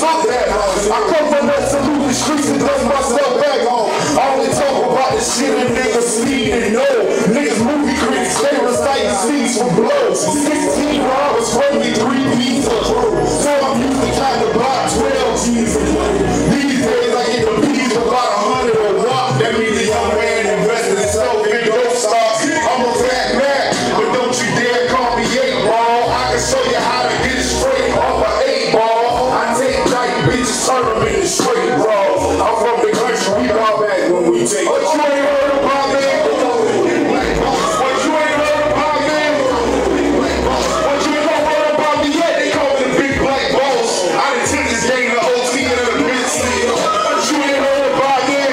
took that. I come from that salute the streets and dust my stuff back home. I only talk about the shit and niggas need to know. Niggas movie critics, they recite scenes for blows. 16 robbers, probably 3 pieces of crew. So I'm used to kind of block 12 G's. These days I get the P's about 100 a watt. That means the young man invested in self in dope stocks. I'm a fat man, but don't you dare call me 8 ball. I can show you how to get it straight off an 8 ball. I take tight bitches, turn them into straight bras. I'm from the country, we bow back when we take. But you ain't heard about me. What you ain't heard about me. What you ain't heard about me yet. They call me the big black boss. I done took this game to OT and the bitch sleep. But you ain't heard about me.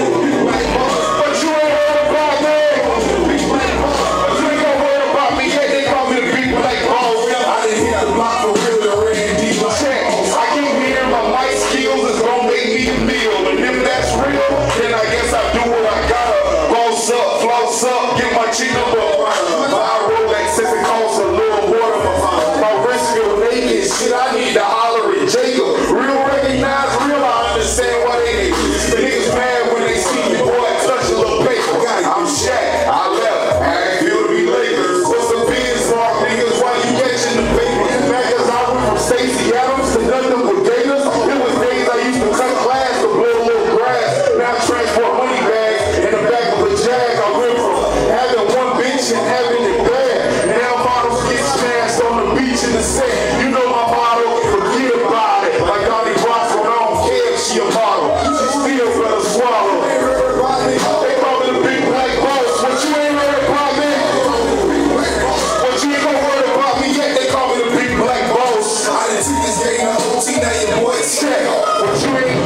But you ain't heard about me. But you ain't gonna heard about me yet. They call me the big black boss. I done hit the block for real to Randy. Check. I keep hearing my mic skills is gonna make me a meal. And if that's real, then I guess I do what I gotta. Boss up, floss up, get my cheek up. My Rolex if it costs a little more than my wrist feel naked. Shit, I need to holler at Jacob. Real recognize real, I understand why they hate. The niggas mad when they see me, boy, touch a little paper. I'm Shaq, I left, I ain't feel to be Lakers. What's the biggest mark, niggas? Why you catching the paper? Back as I went from Stacey Adams to nothing with Gators. It was days I used to cut class to blow a little grass. Now I transport money bags in the back of a Jag. I went from having one bitch and having it bad. Now models get smashed on the beach in the sand. You know my motto, forget about it. Like Donnie Brasco, I don't care if she a model. She still better swallow. They call me the big black boss. What you ain't heard about me? What you ain't gonna heard about me yet? They call me the big black boss. I done took this game to OT, now your boy check. What you ain't?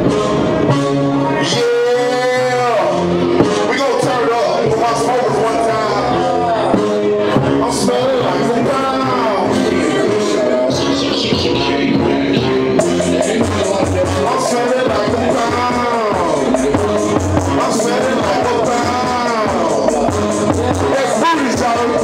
Yeah. We gon' turn it up with my smokers one time. I'm smelling like a pound. I'm smelling like a pound. I'm smelling like a pound. That's booty, y'all.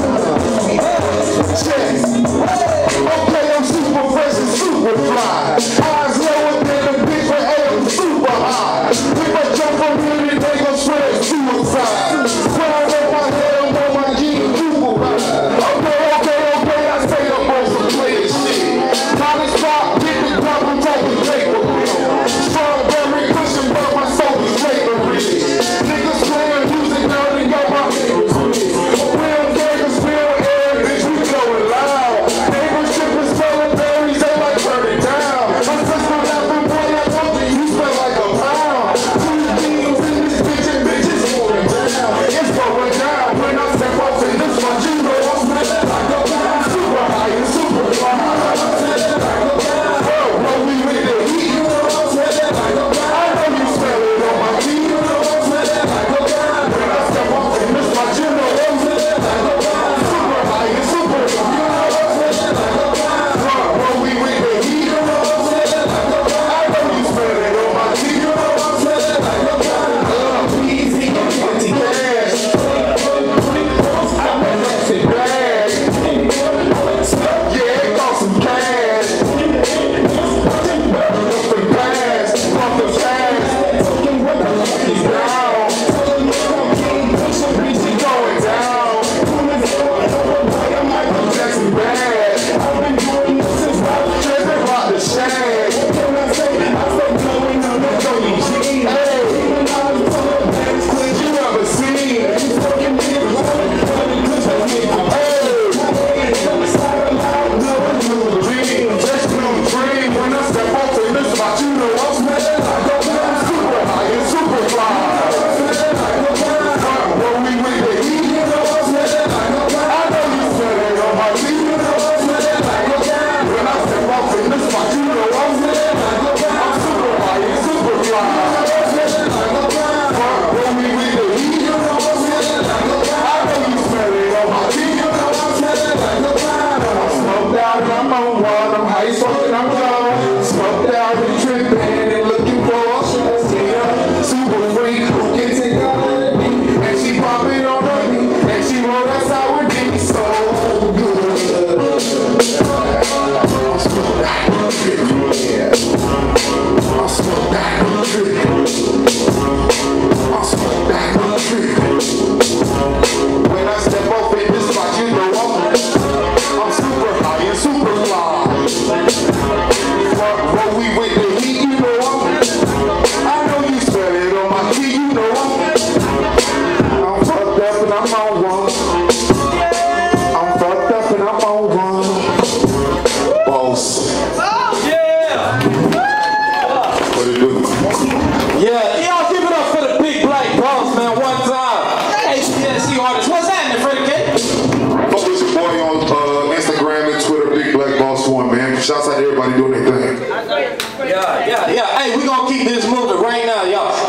Check. Okay, I'm super fresh and super fly. Eyes lower than the big but hey, I'm super high. If I jump from here, they gon' spread suicide. Crown on my head, I'm on my jeans, super ride. Okay, I stay up on some player shit. College pop, hit the top, I'm talking paper. Strawberry cushion, but my soul is slavery. Niggas playing music now, they got my niggas. Real niggas, real air, bitch, we going loud. Neighbors shipping selling berries, they like burning down. My sister laughing, boy, I told you, you smell like a pound. 2 beans in this bitch and bitches going down. It's going down when I step off in this one, you know I'm smelling like a pound. Super high and super fly. Roll me with the heat. I know you smell it on my feet. When I step off in this one, you know I'm smelling like a pound. Super high and super fly. Roll me with the heat. I know you smell it on my feet. Easy, empty cash. I'm a nasty bag. Yeah, it cost some cash. From past, from the past. It's down. Reaching going down. I'm Michael Jackson bad. Tripping about the shag. Hey, you ever seen? Just blue dream. When I step off in this spot, you know I'm smelling like a pound. Super high and super fly. Roll me with the heat. I know you smell it on my feet. When I step off in this spot, you know I'm smelling like a pound. I'm super high and super fly. Roll me with the heat. I know you smell it on my feet. I'm smoked out and I'm on one. I'm high smoking, I'm gone. Smoked out and tripping and looking for a super freak who can take out of me. And she popping on her knee. And she roll that sour dick so good. I'm smoked out. Shouts out to everybody doing their thing. Yeah. Hey, we gonna keep this moving right now, y'all.